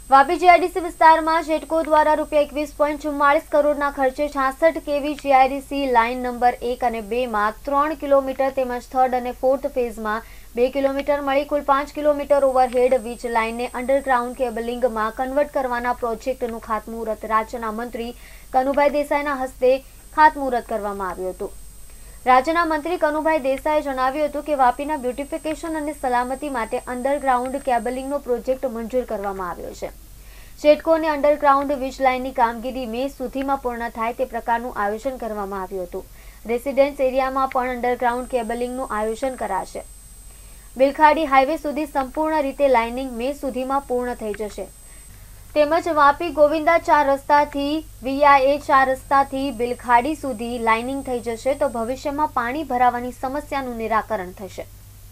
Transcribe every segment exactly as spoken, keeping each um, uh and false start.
Vapi GIDC વિસ્તારમાં જેટકો દ્વારા રૂપિયા એકવીસ પોઈન્ટ ચુમ્માળીસ કરોડના ખર્ચે છાસઠ કેવી જીઆઈડીસી લાઇન નંબર એક અને બે માં ત્રણ કિલોમીટર તેમજ થર્ડ અને ફોર્થ ફેઝમાં બે કિલોમીટર મળી કુલ પાંચ કિલોમીટર ઓવરહેડ વીજ લાઇનને અંડરગ્રાઉન્ડ કેબલિંગમાં કન્વર્ટ કરવાના પ્રોજેક્ટનું ખાતમુહૂર્ત રાજ્યના મંત્રી કનુભાઈ દેસાઈના હસ્તે ખાતમુહૂર્ત કરવામાં આવ્યું હતું। રાજ્યના મંત્રી કનુભાઈ દેસાઈએ જણાવ્યું હતું કે વાપીના બ્યુટિફિકેશન અને સલામતી માટે અંડરગ્રાઉન્ડ કેબલિંગનો પ્રોજેક્ટ મંજૂર કરવામાં આવ્યો છે। જેટકોની અંડરગ્રાઉન્ડ વીજ લાઇનની કામગીરી મે સુધીમાં પૂર્ણ થાય તે પ્રકારનું આયોજન કરવામાં આવ્યું હતું। રેસિડેન્સ એરિયામાં પણ અંડરગ્રાઉન્ડ કેબલિંગનું આયોજન કરાશે। બિલખાડી હાઈવે સુધી સંપૂર્ણ રીતે લાઇનિંગ મે સુધીમાં પૂર્ણ થઈ જશે। તેમજ વાપી ગોવિંદા ચાર રસ્તાથી વીઆઈએ ચાર રસ્તાથી બિલખાડી સુધી લાઇનિંગ થઈ જશે તો ભવિષ્યમાં પાણી ભરાવાની સમસ્યાનું નિરાકરણ થશે।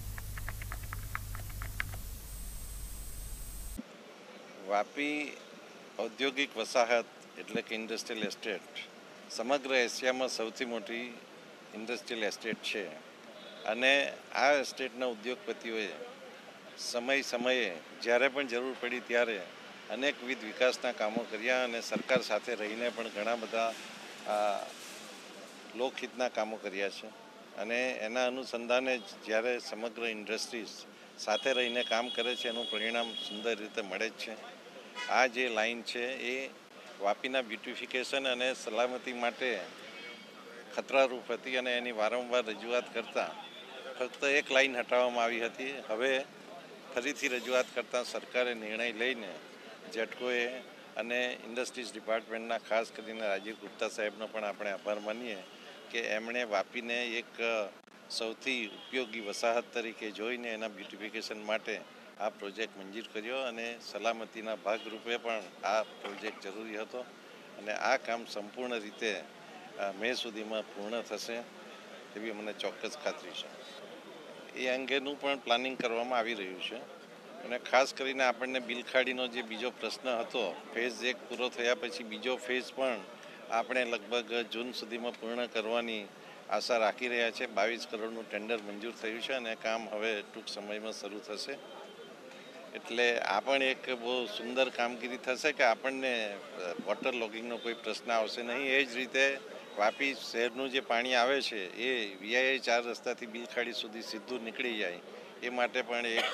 વાપી ઔદ્યોગિક વસાહત એટલે કે ઇન્ડસ્ટ્રીયલ એસ્ટેટ સમગ્ર એશિયામાં સૌથી મોટી ઇન્ડસ્ટ્રીયલ એસ્ટેટ છે અને આ એસ્ટેટના ઉદ્યોગપતિઓએ સમય સમયે જ્યારે પણ જરૂર પડી ત્યારે અનેકવિધ વિકાસના કામો કર્યા અને સરકાર સાથે રહીને પણ ઘણા બધા લોકહિતના કામો કર્યા છે અને એના અનુસંધાને જ્યારે સમગ્ર ઇન્ડસ્ટ્રીઝ સાથે રહીને કામ કરે છે એનું પરિણામ સુંદર રીતે મળે જ છે। આ જે લાઈન છે એ વાપીના બ્યુટિફિકેશન અને સલામતી માટે ખતરારૂપ હતી અને એની વારંવાર રજૂઆત કરતાં ફક્ત એક લાઈન હટાવવામાં આવી હતી। હવે ફરીથી રજૂઆત કરતાં સરકારે નિર્ણય લઈને જેટકોએ અને ઇન્ડસ્ટ્રીઝ ડિપાર્ટમેન્ટના ખાસ કરીને રાજીવ ગુપ્તા સાહેબનો પણ આપણે આભાર માનીએ કે એમણે વાપીને એક સૌથી ઉપયોગી વસાહત તરીકે જોઈને એના બ્યુટિફિકેશન માટે આ પ્રોજેક્ટ મંજૂર કર્યો અને સલામતીના ભાગરૂપે પણ આ પ્રોજેક્ટ જરૂરી હતો અને આ કામ સંપૂર્ણ રીતે મે સુધીમાં પૂર્ણ થશે એવી મને ચોક્કસ ખાતરી છે। એ અંગેનું પણ પ્લાનિંગ કરવામાં આવી રહ્યું છે અને ખાસ કરીને આપણને બિલખાડીનો જે બીજો પ્રશ્ન હતો ફેઝ એક પૂરો થયા પછી બીજો ફેઝ પણ આપણે લગભગ જૂન સુધીમાં પૂર્ણ કરવાની આશા રાખી રહ્યા છે। બાવીસ કરોડનું ટેન્ડર મંજૂર થયું છે અને કામ હવે ટૂંક સમયમાં શરૂ થશે એટલે આ પણ એક બહુ સુંદર કામગીરી થશે કે આપણને વોટર લોગિંગનો કોઈ પ્રશ્ન આવશે નહીં। એ જ રીતે વાપી શહેરનું જે પાણી આવે છે એ વીઆઈએ ચાર રસ્તાથી બિલખાડી સુધી સીધું નીકળી જાય એ માટે પણ એક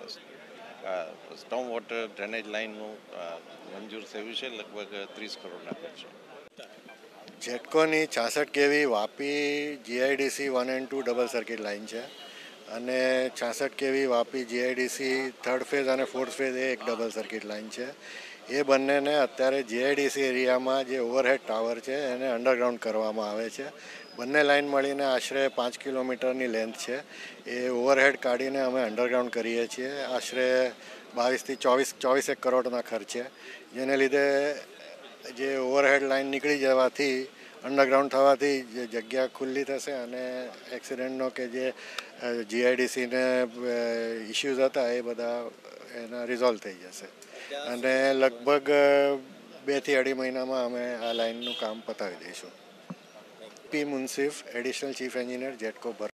સ્ટોમ વોટર ડ્રેનેજ લાઇનનું મંજૂર થયું છે લગભગ ત્રીસ કરોડના ખર્ચે। જેટકોની છાસઠ KV Vapi GIDC one and two double circuit line છે અને છાસઠ KV Vapi GIDC third phase અને ફોર્થ ફેઝ એ એક ડબલ સર્કિટ લાઇન છે। એ બંનેને અત્યારે જીઆઈડીસી એરિયામાં જે ઓવરહેડ ટાવર છે એને અંડરગ્રાઉન્ડ કરવામાં આવે છે। બંને લાઇન મળીને આશરે પાંચ કિલોમીટરની લેન્થ છે। એ ઓવરહેડ કાઢીને અમે અંડરગ્રાઉન્ડ કરીએ છીએ આશરે બાવીસથી ચોવીસ ચોવીસેક કરોડના ખર્ચે, જેને લીધે જે ઓવરહેડ લાઇન નીકળી જવાથી અંડરગ્રાઉન્ડ થવાથી જે જગ્યા ખુલ્લી થશે અને એક્સિડન્ટનો કે જે જીઆઈડીસીને ઇસ્યુઝ હતા એ બધા એના રિઝોલ્વ થઈ જશે અને લગભગ બેથી અઢી મહિનામાં અમે આ લાઇનનું કામ પતાવી દઈશું। P Munsif, additional chief engineer, GETCO ભર